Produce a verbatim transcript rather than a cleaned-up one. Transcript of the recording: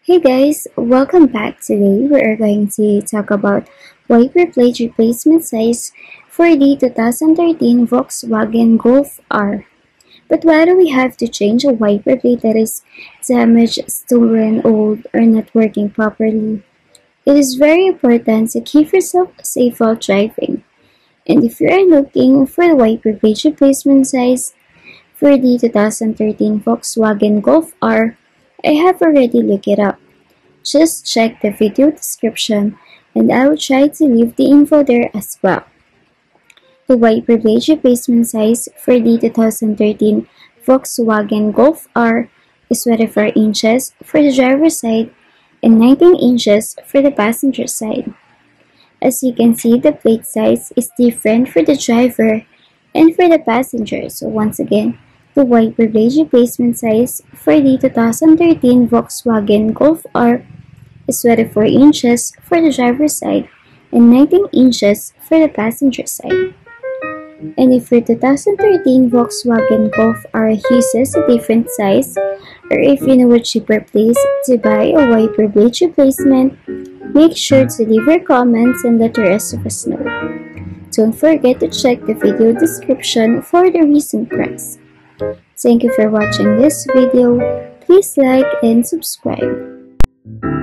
Hey guys, welcome back. Today we are going to talk about wiper blade replacement size for the two thousand thirteen Volkswagen Golf R. But why do we have to change a wiper blade that is damaged, stolen, old, or not working properly? It is very important to keep yourself safe while driving. And if you are looking for the wiper blade replacement size for the two thousand thirteen Volkswagen Golf R, I have already looked it up. Just check the video description and I will try to leave the info there as well. The wiper blade replacement size for the two thousand thirteen Volkswagen Golf R is twenty-four inches for the driver's side and nineteen inches for the passenger side. As you can see, the blade size is different for the driver and for the passenger. So once again, the wiper blade replacement size for the two thousand thirteen Volkswagen Golf R is twenty-four inches for the driver's side and nineteen inches for the passenger side. And if your two thousand thirteen Volkswagen Golf R uses a different size, or if you know a cheaper place to buy a wiper blade replacement, make sure to leave your comments and let the rest of us know. Don't forget to check the video description for the recent price. Thank you for watching this video. Please like and subscribe.